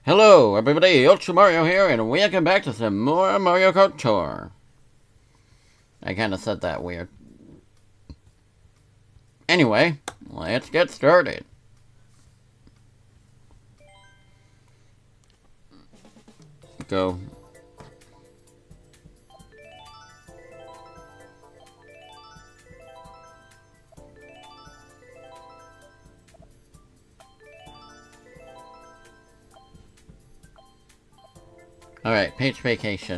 Hello everybody, Ultra Mario here, and welcome back to some more Mario Kart Tour. I kinda said that weird. Anyway, let's get started. Go. Alright, Peach Vacation.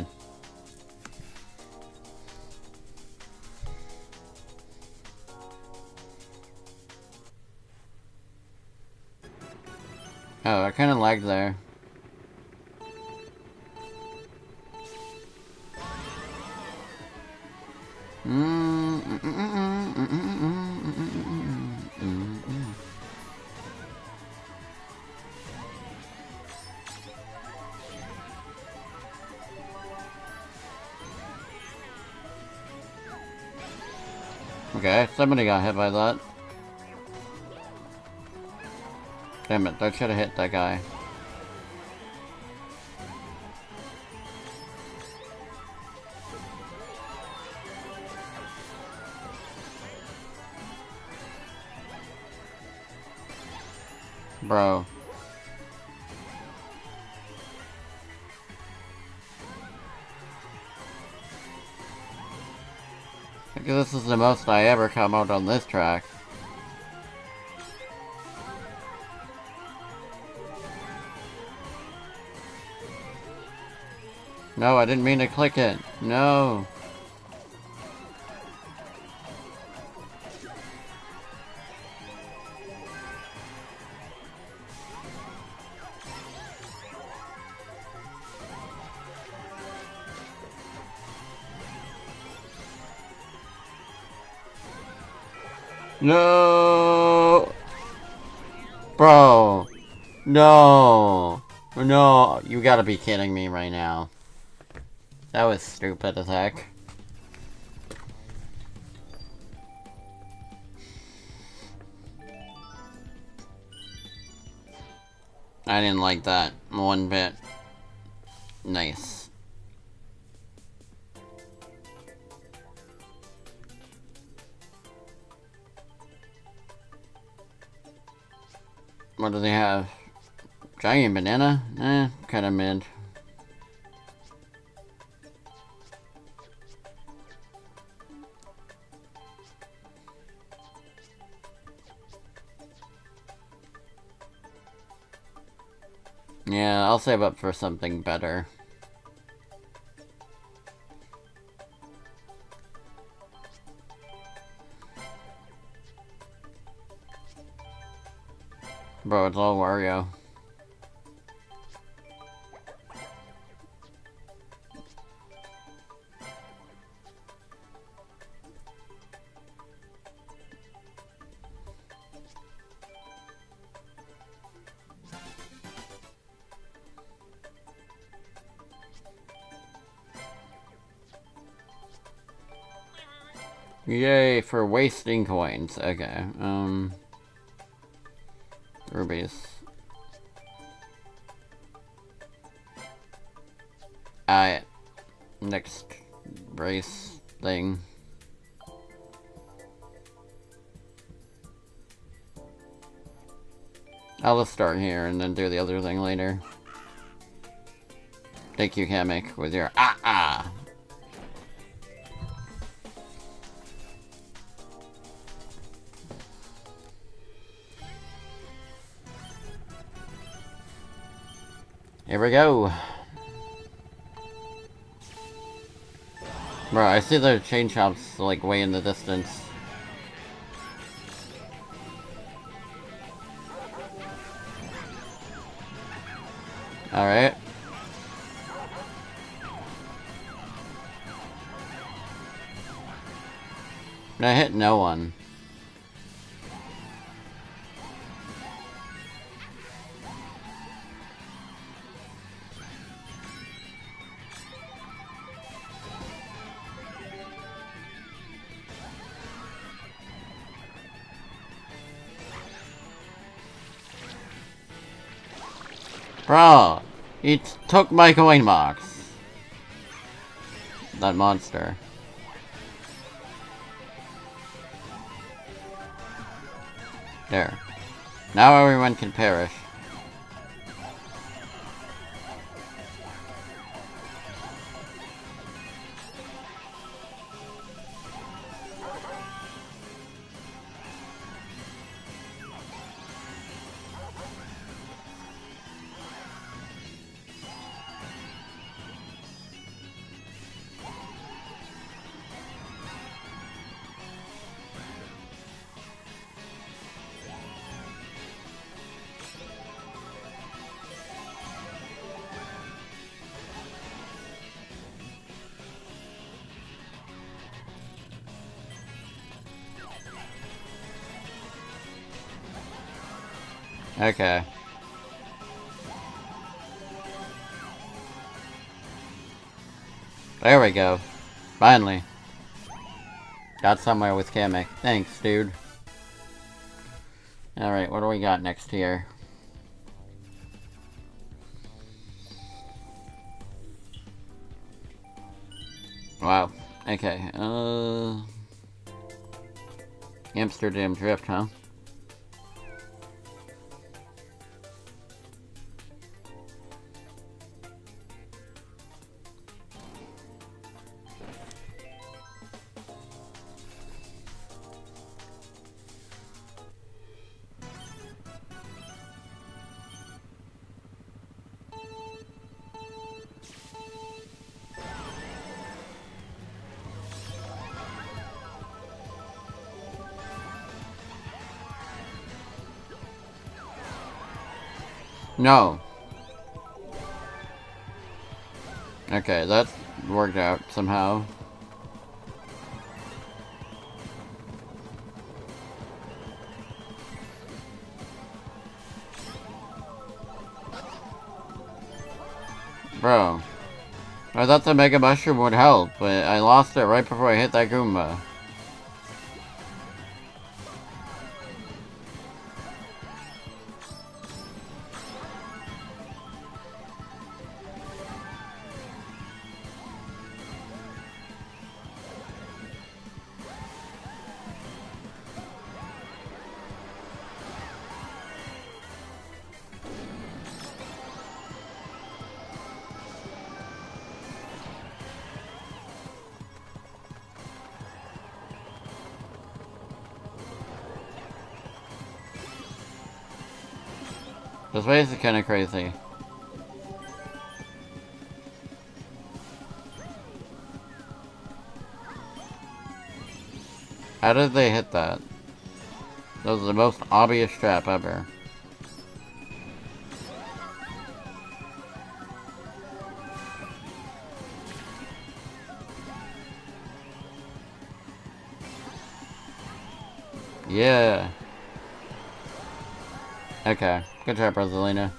Oh, I kinda lagged there. Okay, somebody got hit by that. Damn it, I should have hit that guy. Bro. I think this is the most I ever come out on this track. No, I didn't mean to click it. No. No. Bro. No. No. You gotta be kidding me right now. That was stupid as heck. I didn't like that one bit. Nice. What do they have? Giant banana? Kinda mid. Yeah, I'll save up for something better. Bro, it's all Wario. Yay for wasting coins. Okay, rubies. Alright, next race thing. I'll just start here and then do the other thing later. Thank you, Kamek, with your ah-ah! Here we go. Bro, I see the chain shops like way in the distance. Alright. I hit no one. Bro, he took my coin box. That monster. There. Now everyone can perish. Okay. There we go. Finally. Got somewhere with Kamek. Thanks, dude. Alright, what do we got next here? Wow. Okay, Amsterdam Drift, huh? No. Okay, that worked out somehow. Bro. I thought the Mega Mushroom would help, but I lost it right before I hit that Goomba. This place is kinda crazy. How did they hit that? That was the most obvious trap ever. Yeah. Okay. Good job, Rosalina.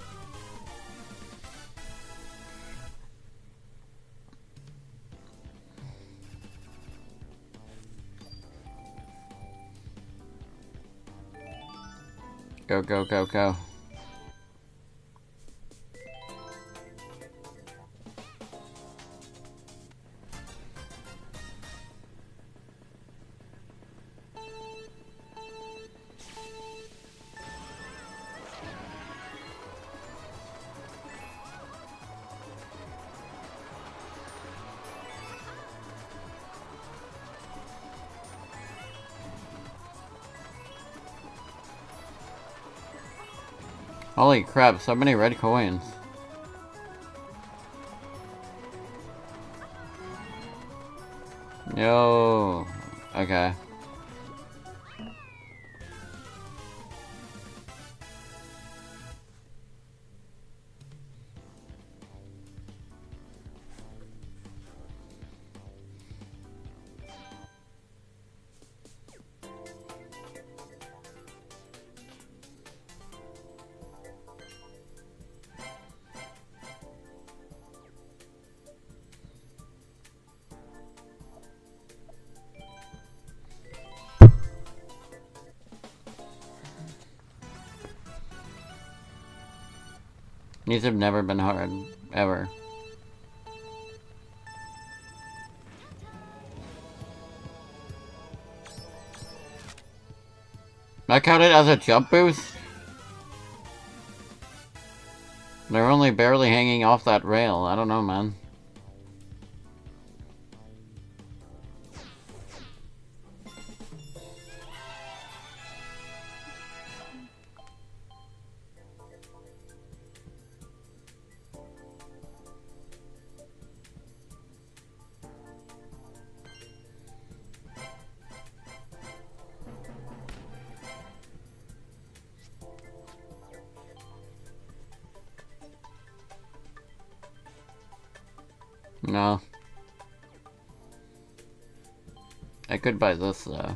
Go, go, go, go. Holy crap, so many red coins. Yo. Okay. These have never been hard. Ever. That counted as a jump boost? They're only barely hanging off that rail. I don't know, man. No. I could buy this, though.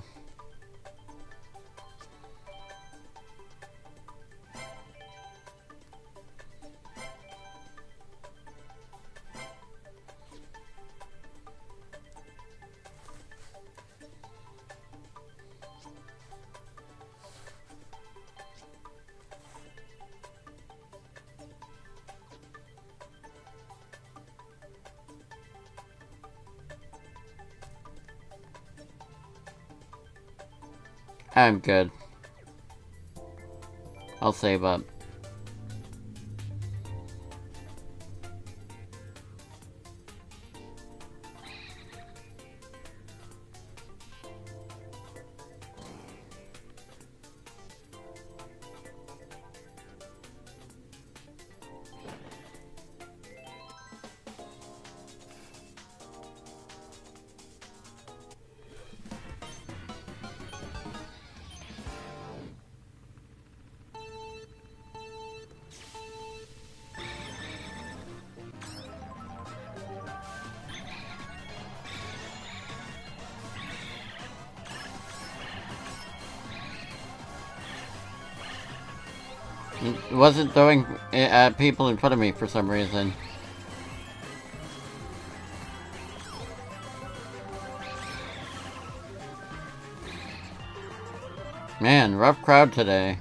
I'm good. I'll save up. It wasn't throwing at people in front of me for some reason. Man, rough crowd today.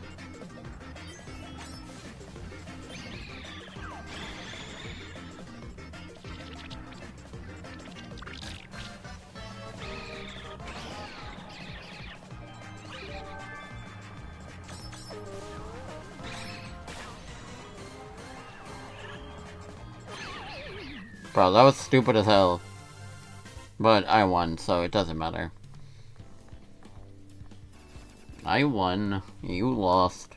Bro, that was stupid as hell. But I won, so it doesn't matter. I won. You lost.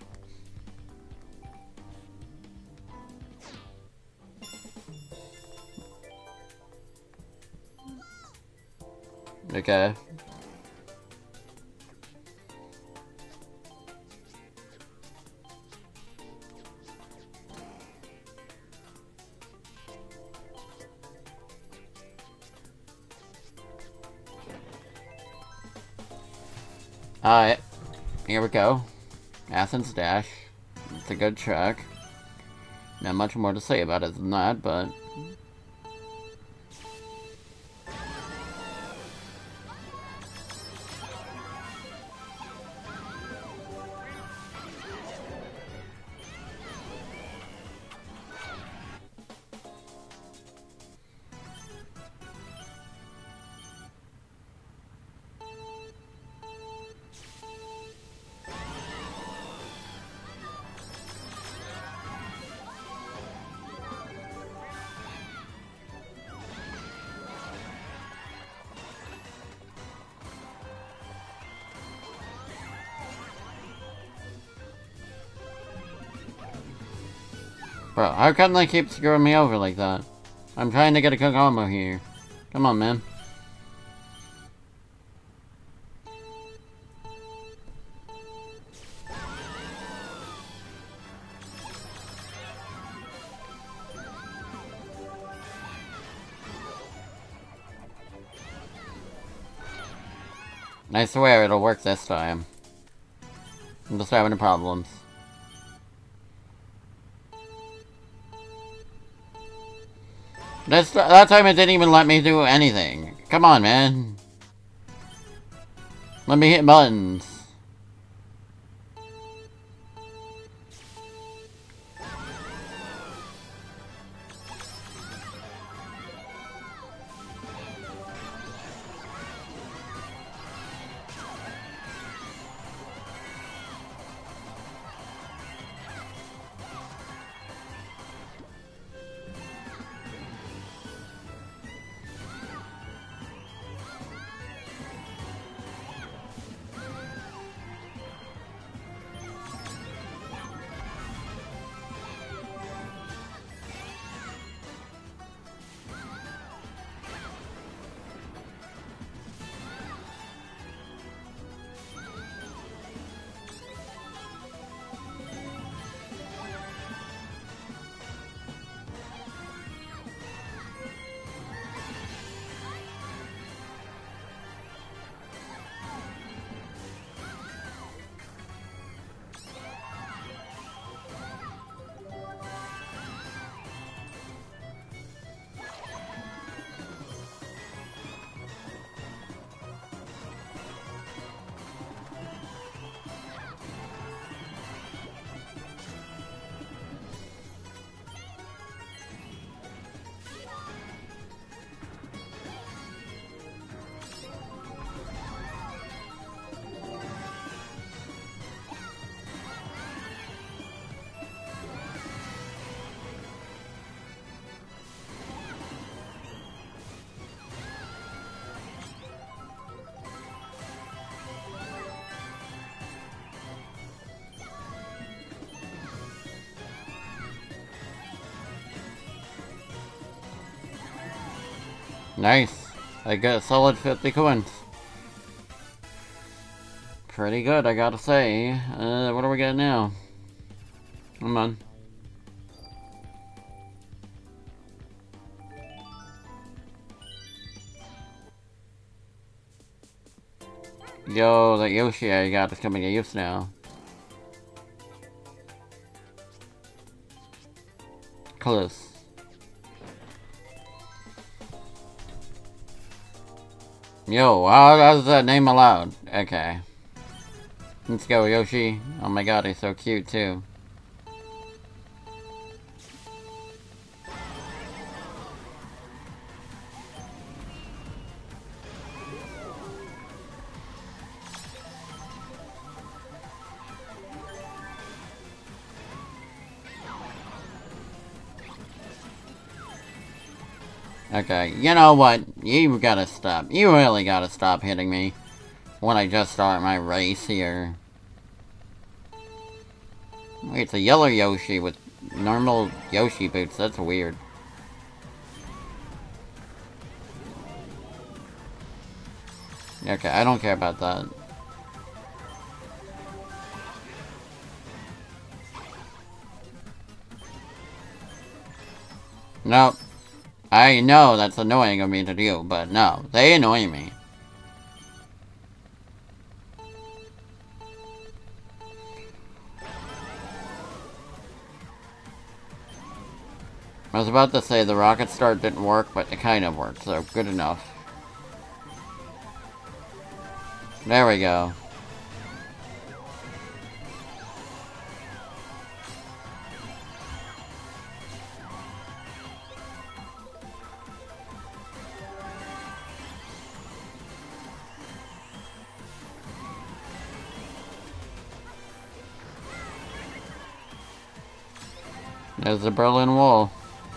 Okay. Alright, here we go. Athens Dash. It's a good track. Not much more to say about it than that, but... Bro, how come they keep screwing me over like that? I'm trying to get a combo here. Come on, man. I swear it'll work this time. I'm just having problems. That time it didn't even let me do anything. Come on, man. Let me hit buttons. Nice. I got a solid 50 coins. Pretty good, I gotta say. What do we got now? Come on. Yo, that Yoshi I got is coming to use now. Close. Yo, how does that name aloud? Okay. Let's go, Yoshi. Oh my god, he's so cute too. Okay, you know what? You gotta stop. You really gotta stop hitting me when I just start my race here. Wait, it's a yellow Yoshi with normal Yoshi boots. That's weird. Okay, I don't care about that. Nope. I know that's annoying of me to do, but no, they annoy me. I was about to say the rocket start didn't work, but it kind of worked, so good enough. There we go. There's the Berlin Wall.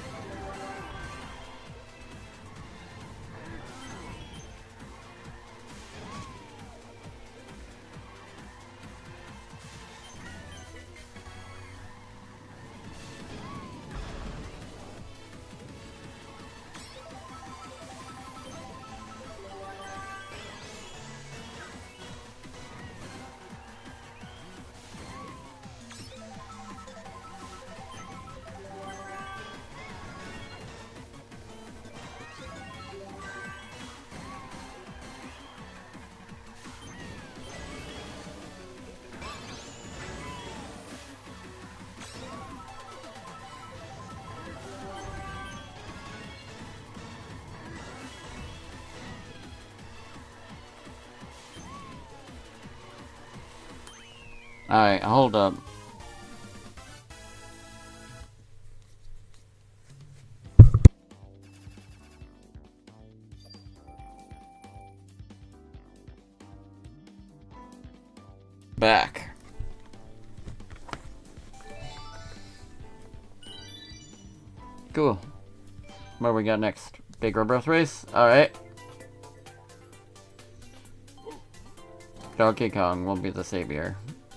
Alright, hold up. Back. Cool. What we got next? Big Rebirth Race? Alright. Donkey Kong will be the savior.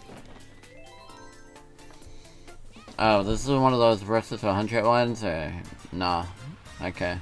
Oh, this is one of those versus 100 ones? Or... Nah. Okay.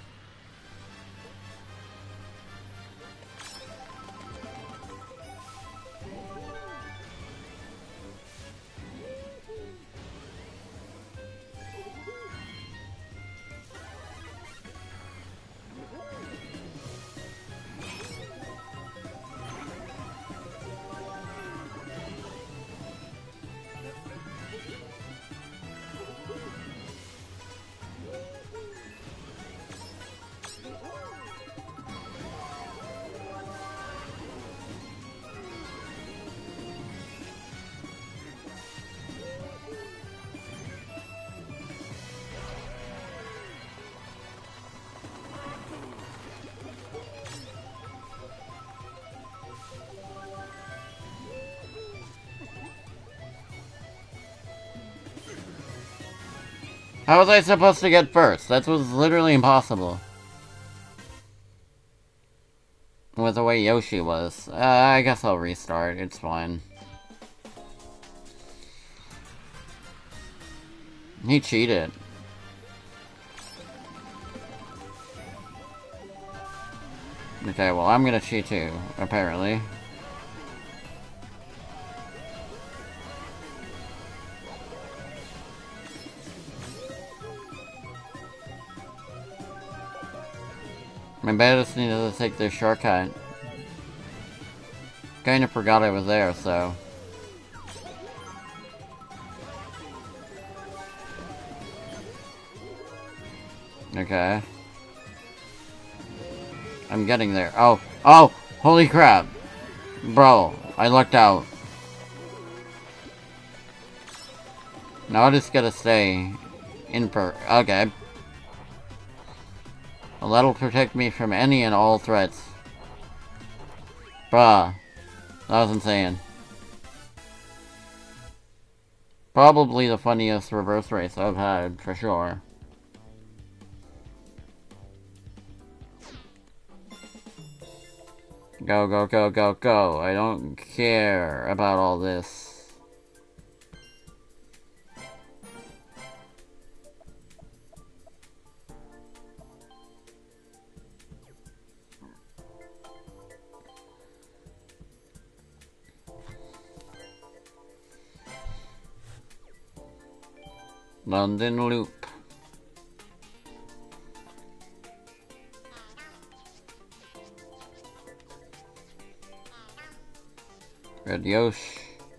How was I supposed to get first? That was literally impossible. With the way Yoshi was. I guess I'll restart. It's fine. He cheated. Okay, well, I'm gonna cheat too, apparently. Maybe I just needed to take this shortcut. Kinda forgot I was there, so... Okay. I'm getting there. Oh! Oh! Holy crap! Bro, I lucked out. Now I just gotta stay in per... Okay. Well, that'll protect me from any and all threats. Bruh. That was insane. Probably the funniest reverse race I've had, for sure. Go, go, go, go, go. I don't care about all this. London Loop. Red Yosh.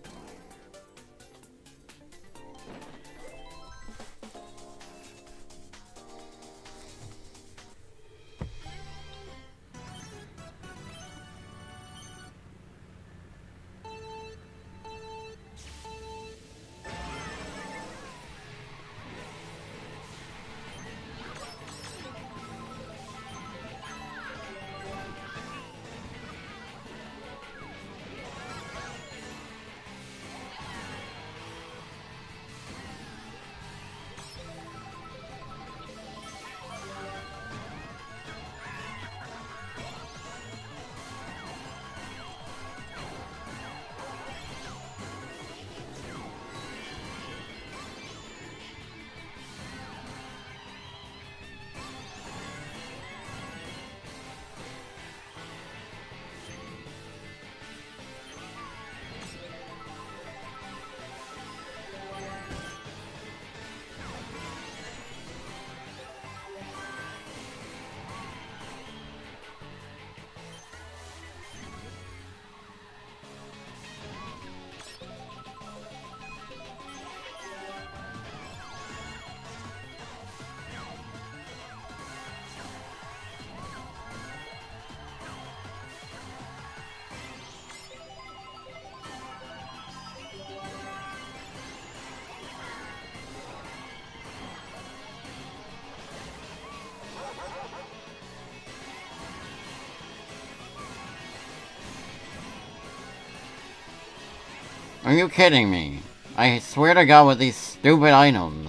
Are you kidding me? I swear to God with these stupid items.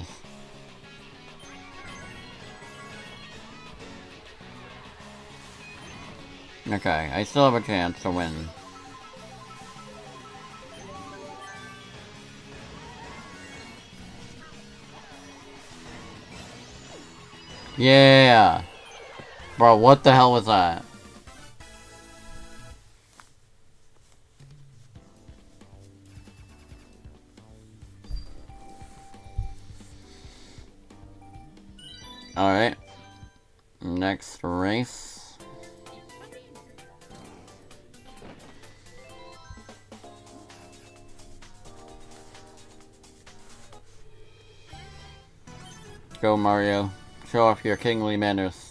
Okay, I still have a chance to win. Yeah! Bro, what the hell was that? Alright. Next race. Go, Mario. Show off your kingly manners.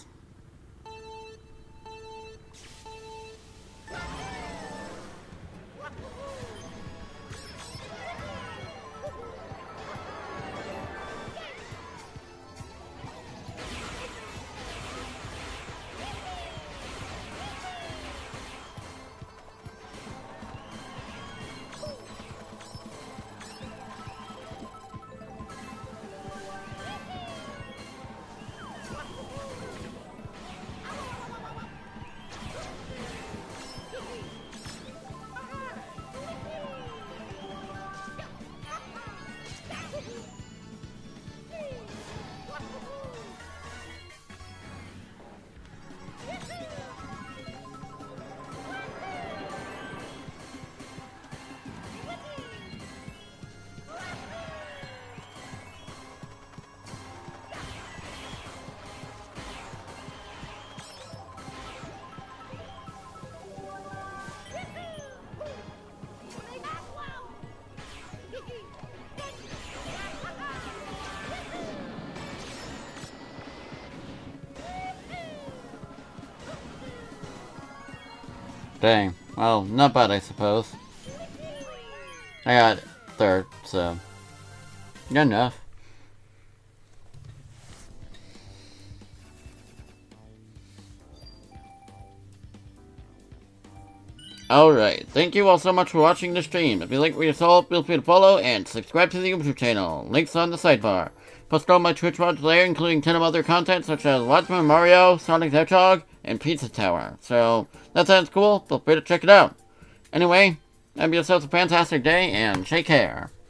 Dang. Well, not bad, I suppose. I got 3rd, so... good enough. Alright, thank you all so much for watching the stream. If you like what you saw, feel free to follow and subscribe to the YouTube channel. Links on the sidebar. Post all my Twitch VODs there, including 10 of other content such as Watchmen, Mario, Sonic the Hedgehog, and Pizza Tower. So, that sounds cool, feel free to check it out. Anyway, have yourselves a fantastic day, and take care.